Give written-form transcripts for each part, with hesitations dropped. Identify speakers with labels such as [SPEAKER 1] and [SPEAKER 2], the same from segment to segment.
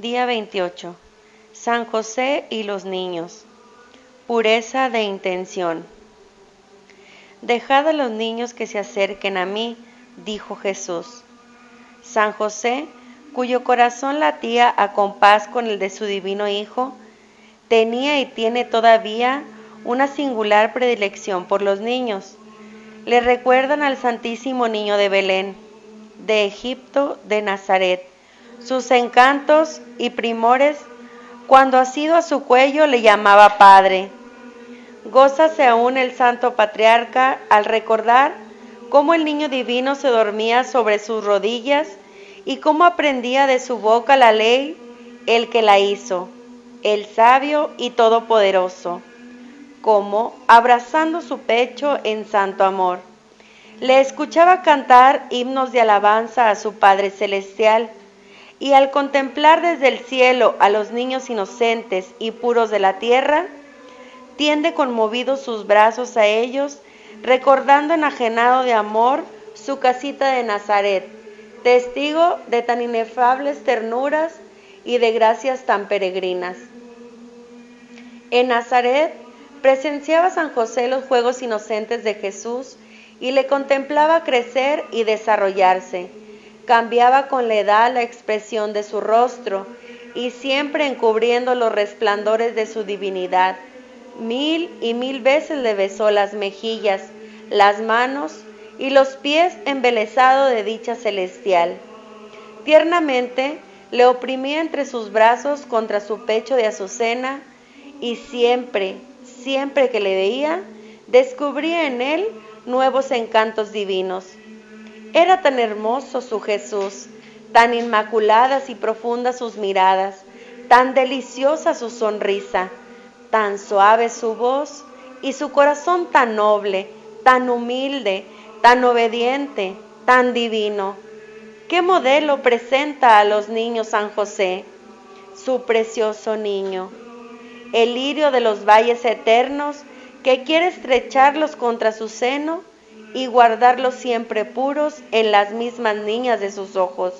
[SPEAKER 1] Día 28. San José y los niños. Pureza de intención. Dejad a los niños que se acerquen a mí, dijo Jesús. San José, cuyo corazón latía a compás con el de su divino Hijo, tenía y tiene todavía una singular predilección por los niños. Le recuerdan al Santísimo Niño de Belén, de Egipto, de Nazaret, sus encantos y primores. Cuando asido a su cuello le llamaba Padre. Gózase aún el santo patriarca al recordar cómo el niño divino se dormía sobre sus rodillas y cómo aprendía de su boca la ley el que la hizo, el sabio y todopoderoso, cómo, abrazando su pecho en santo amor, le escuchaba cantar himnos de alabanza a su Padre Celestial, y al contemplar desde el cielo a los niños inocentes y puros de la tierra, tiende conmovido sus brazos a ellos, recordando enajenado de amor su casita de Nazaret, testigo de tan inefables ternuras y de gracias tan peregrinas. En Nazaret presenciaba San José los juegos inocentes de Jesús y le contemplaba crecer y desarrollarse. Cambiaba con la edad la expresión de su rostro y siempre encubriendo los resplandores de su divinidad. Mil y mil veces le besó las mejillas, las manos y los pies embelesado de dicha celestial. Tiernamente le oprimía entre sus brazos contra su pecho de azucena y siempre que le veía, descubría en él nuevos encantos divinos. Era tan hermoso su Jesús, tan inmaculadas y profundas sus miradas, tan deliciosa su sonrisa, tan suave su voz y su corazón tan noble, tan humilde, tan obediente, tan divino. ¿Qué modelo presenta a los niños San José? Su precioso niño, el lirio de los valles eternos que quiere estrecharlos contra su seno y guardarlos siempre puros en las mismas niñas de sus ojos.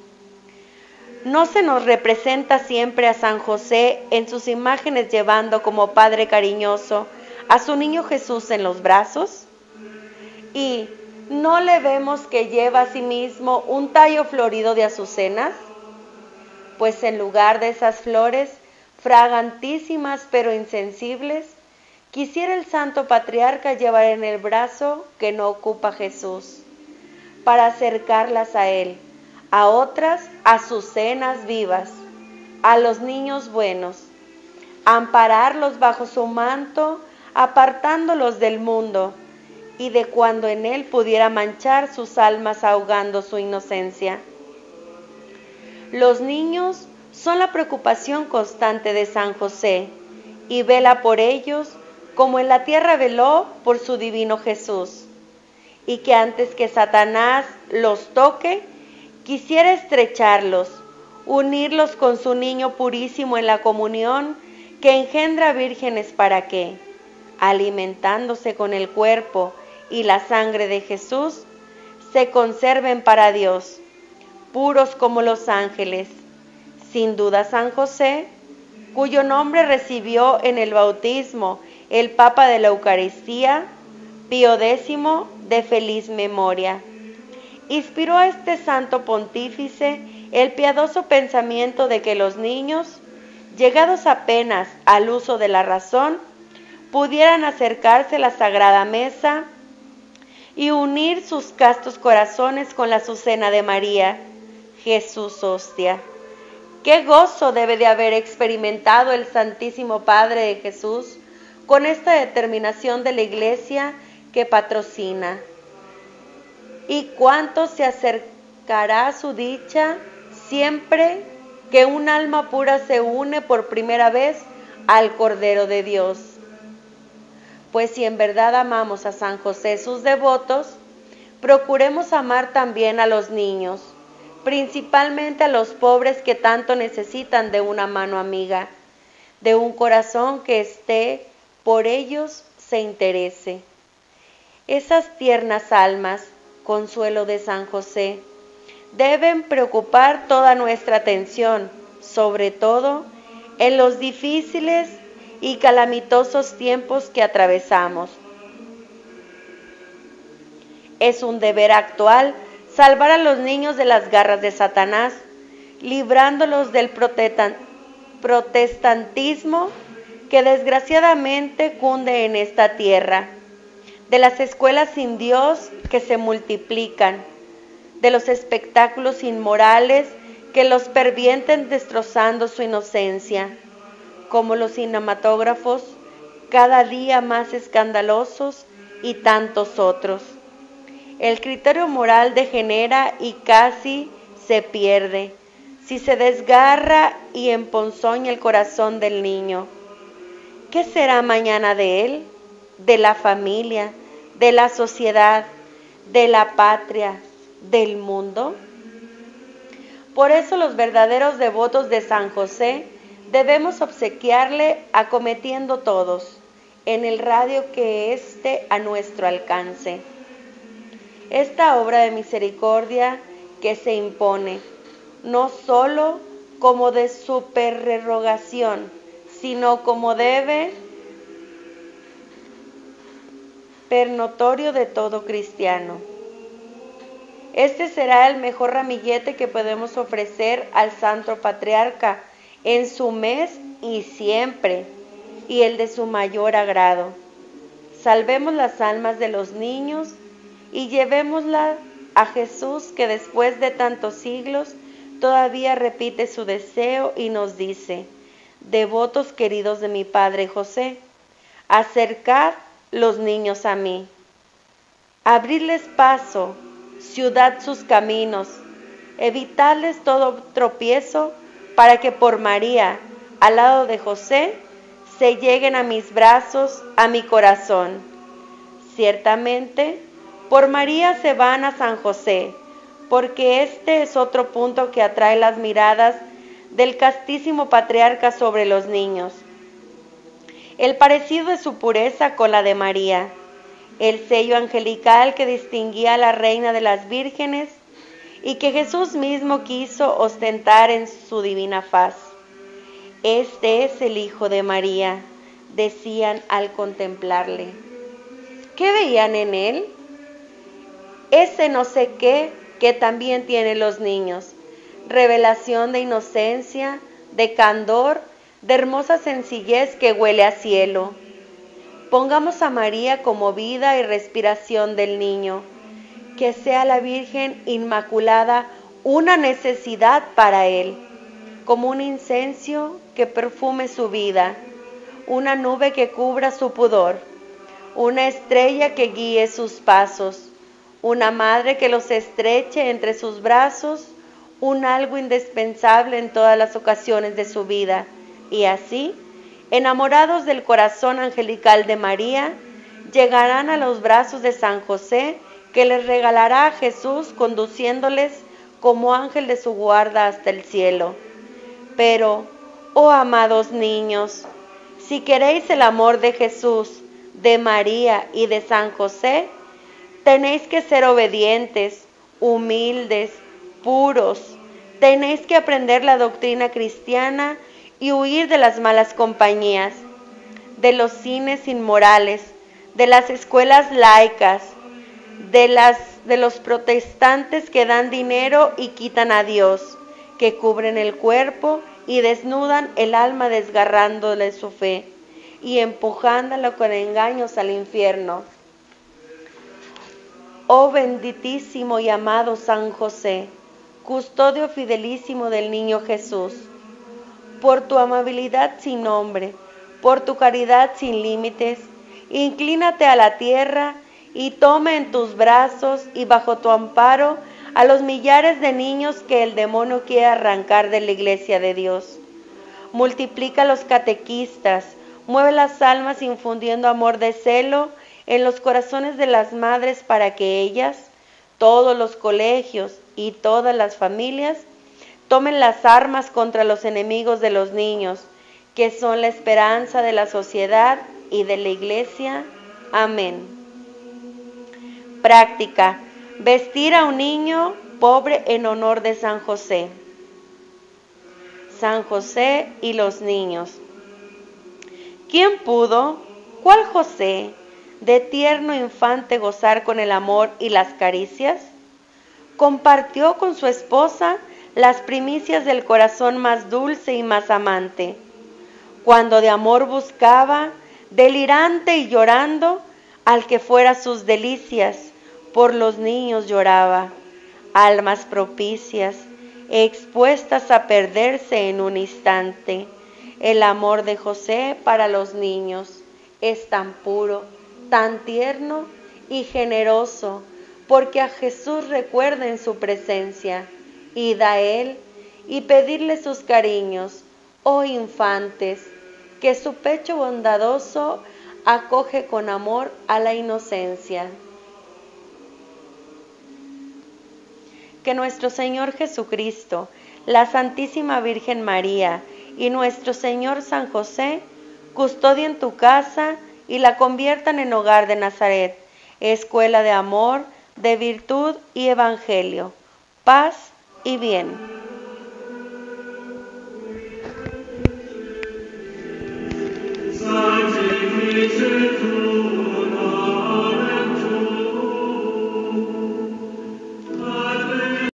[SPEAKER 1] ¿No se nos representa siempre a San José en sus imágenes llevando como padre cariñoso a su niño Jesús en los brazos? ¿Y no le vemos que lleva a sí mismo un tallo florido de azucenas? Pues en lugar de esas flores, fragantísimas pero insensibles, quisiera el santo patriarca llevar en el brazo que no ocupa Jesús, para acercarlas a él, a otras azucenas vivas, a los niños buenos, ampararlos bajo su manto, apartándolos del mundo, y de cuando en él pudiera manchar sus almas ahogando su inocencia. Los niños son la preocupación constante de San José, y vela por ellos como en la tierra veló por su divino Jesús, y que antes que Satanás los toque, quisiera estrecharlos, unirlos con su niño purísimo en la comunión que engendra vírgenes para que, alimentándose con el cuerpo y la sangre de Jesús, se conserven para Dios, puros como los ángeles. Sin duda San José, cuyo nombre recibió en el bautismo el Papa de la Eucaristía, Pío X, de feliz memoria, inspiró a este santo pontífice el piadoso pensamiento de que los niños, llegados apenas al uso de la razón, pudieran acercarse a la sagrada mesa y unir sus castos corazones con la azucena de María, Jesús hostia. ¡Qué gozo debe de haber experimentado el Santísimo Padre de Jesús con esta determinación de la Iglesia que patrocina! ¿Y cuánto se acercará a su dicha siempre que un alma pura se une por primera vez al Cordero de Dios? Pues si en verdad amamos a San José sus devotos, procuremos amar también a los niños, principalmente a los pobres que tanto necesitan de una mano amiga, de un corazón que por ellos se interese. Esas tiernas almas, consuelo de San José, deben preocupar toda nuestra atención, sobre todo en los difíciles y calamitosos tiempos que atravesamos. Es un deber actual salvar a los niños de las garras de Satanás, librándolos del protestantismo que desgraciadamente cunde en esta tierra, de las escuelas sin Dios que se multiplican, de los espectáculos inmorales que los pervierten destrozando su inocencia, como los cinematógrafos, cada día más escandalosos y tantos otros. El criterio moral degenera y casi se pierde si se desgarra y emponzoña el corazón del niño. ¿Qué será mañana de él, de la familia, de la sociedad, de la patria, del mundo? Por eso los verdaderos devotos de San José debemos obsequiarle acometiendo todos, en el radio que esté a nuestro alcance. Esta obra de misericordia que se impone, no solo como de supererrogación, sino como debe pernotorio de todo cristiano. Este será el mejor ramillete que podemos ofrecer al Santo Patriarca en su mes y siempre, y el de su mayor agrado. Salvemos las almas de los niños y llevémosla a Jesús, que después de tantos siglos todavía repite su deseo y nos dice: devotos queridos de mi Padre José, acercad los niños a mí. Abridles paso, ciudad sus caminos, evitadles todo tropiezo, para que por María, al lado de José, se lleguen a mis brazos, a mi corazón. Ciertamente, por María se van a San José, porque este es otro punto que atrae las miradas del castísimo patriarca sobre los niños. El parecido de su pureza con la de María, el sello angelical que distinguía a la reina de las vírgenes y que Jesús mismo quiso ostentar en su divina faz. Este es el Hijo de María, decían al contemplarle. ¿Qué veían en él? Ese no sé qué que también tienen los niños, revelación de inocencia, de candor, de hermosa sencillez que huele a cielo. Pongamos a María como vida y respiración del niño, que sea la Virgen Inmaculada una necesidad para él, como un incenso que perfume su vida, una nube que cubra su pudor, una estrella que guíe sus pasos, una madre que los estreche entre sus brazos, un algo indispensable en todas las ocasiones de su vida, y así, enamorados del corazón angelical de María, llegarán a los brazos de San José, que les regalará a Jesús, conduciéndoles como ángel de su guarda hasta el cielo. Pero, oh amados niños, si queréis el amor de Jesús, de María y de San José, tenéis que ser obedientes, humildes, puros. Tenéis que aprender la doctrina cristiana y huir de las malas compañías, de los cines inmorales, de las escuelas laicas, de los protestantes que dan dinero y quitan a Dios, que cubren el cuerpo y desnudan el alma desgarrándole su fe y empujándola con engaños al infierno. Oh benditísimo y amado San José, custodio fidelísimo del niño Jesús, por tu amabilidad sin nombre, por tu caridad sin límites, inclínate a la tierra y toma en tus brazos y bajo tu amparo a los millares de niños que el demonio quiere arrancar de la iglesia de Dios. Multiplica los catequistas, mueve las almas infundiendo amor de celo en los corazones de las madres para que ellas, todos los colegios y todas las familias tomen las armas contra los enemigos de los niños, que son la esperanza de la sociedad y de la iglesia. Amén. Práctica: vestir a un niño pobre en honor de San José. San José y los niños. ¿Quién pudo? ¿Cuál José? De tierno infante gozar con el amor y las caricias. Compartió con su esposa las primicias del corazón más dulce y más amante. Cuando de amor buscaba, delirante y llorando, al que fuera sus delicias, por los niños lloraba. Almas propicias, expuestas a perderse en un instante. El amor de José para los niños es tan puro, tan tierno y generoso, porque a Jesús recuerda en su presencia. Id a Él y pedirle sus cariños, oh infantes, que su pecho bondadoso acoge con amor a la inocencia. Que nuestro Señor Jesucristo, la Santísima Virgen María y nuestro Señor San José custodien tu casa y la conviertan en hogar de Nazaret, escuela de amor, de virtud y evangelio, paz y bien.